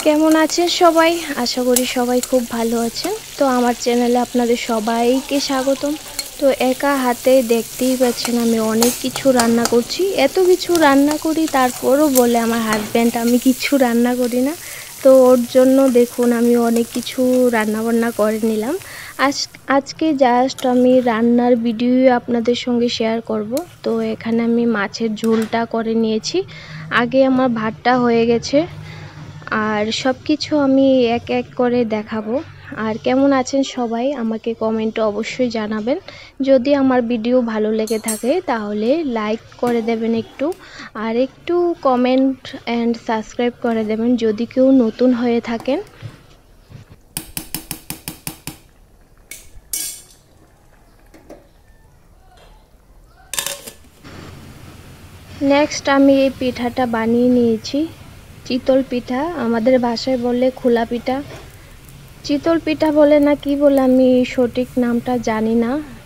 কেমন আছেন সবাই? আশা করি সবাই খুব ভালো আছেন। তো আমার চ্যানেলে আপনাদের সবাইকে স্বাগতম। তো একা হাতে দেখতেই পাচ্ছেন আমি অনেক কিছু রান্না করছি। এত কিছু রান্না করি তারপরও বলে আমার হাজব্যান্ড আমি কিছু রান্না করি না। তো ওর জন্য দেখুন আমি অনেক কিছু রান্নাবান্না করে নিলাম। আজকে জাস্ট আমি রান্নার ভিডিও আপনাদের সঙ্গে শেয়ার করব। তো এখানে আমি মাছের ঝোলটা করে নিয়েছি। আগে আমার ভাতটা হয়ে গেছে। আর সব কিছু আমি এক এক করে দেখাবো। আর কেমন আছেন সবাই আমাকে কমেন্টে অবশ্যই জানাবেন। যদি আমার ভিডিও ভালো লেগে থাকে তাহলে লাইক করে দেবেন একটু, আর একটু কমেন্ট অ্যান্ড সাবস্ক্রাইব করে দেবেন যদি কেউ নতুন হয়ে থাকেন। নেক্সট আমি এই পিঠাটা বানিয়ে নিয়েছি। চিতল পিঠা, আমাদের ভাষায় বলে খোলা পিঠা, চিতল পিঠা বলে না কি বলে আমি সঠিক নামটা জানি না।